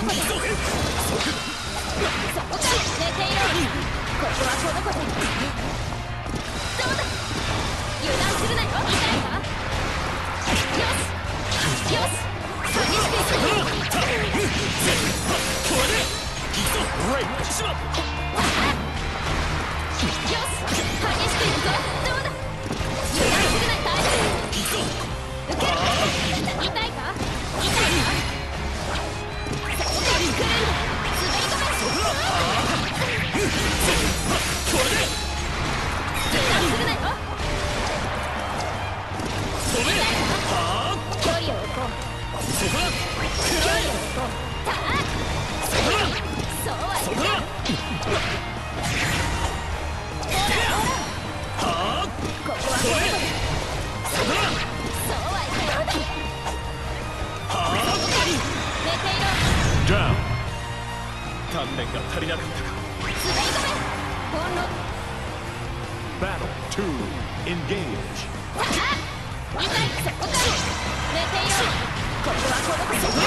こで。そこか。寝ていろ。ここはこの子で。どうだ。油断するなよ。痛いか。よしよし。激しくいくぞ。これでいくぞ。しまっ。よし、激しくいくぞ。どうだ。油断するな。大変。いくぞ。受ける。痛いか。痛いか。そこから来るんだ。滑り込め。これで油断するなよ。止め。距離を置こう。そこだ。距離を置こう。たあ。そこだ。そうはいく。ここはここで。そうはいく。寝ていろ。 鍛錬が足りなかったか。 滑り込め。ほんの。 Battle 2 Engage。 痛い。そこか。寝ていろ。ここはこの子。そこ。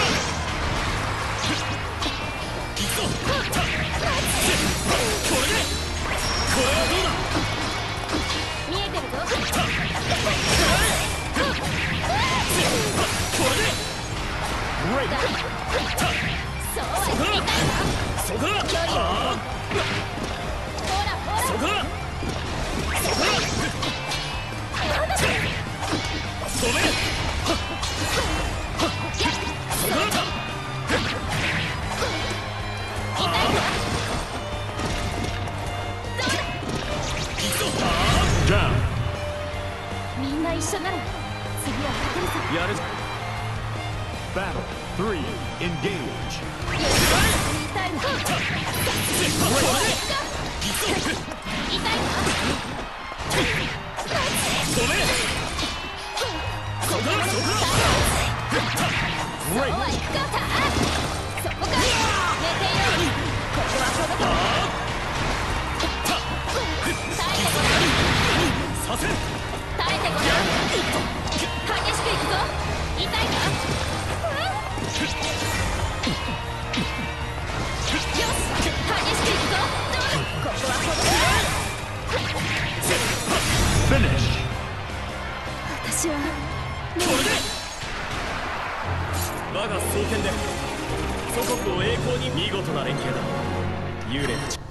いくぞ。これで。これはどうだ。見えてるぞ。これで。そうはいかないか。 そこだ。 距離を。ほらほら。 そこだ。そこだ。止め。そこだ。 痛いか。みんな一緒なら次は勝てるぞ。 やるぞ。Battle 3 Engage。 痛いな。痛いな。 止め。そこだ。そこだ。 そうはいくか。そこか。寝ていろ。ここはこの子。耐えてごらん。 させ。 耐えてごらん。激しくいくぞ。痛いか。よし。激しくいくぞ。どうだ。ここはこの子。 Finish。 私はこれで我が双剣で祖国を栄光に。見事な連携だ。幽霊たち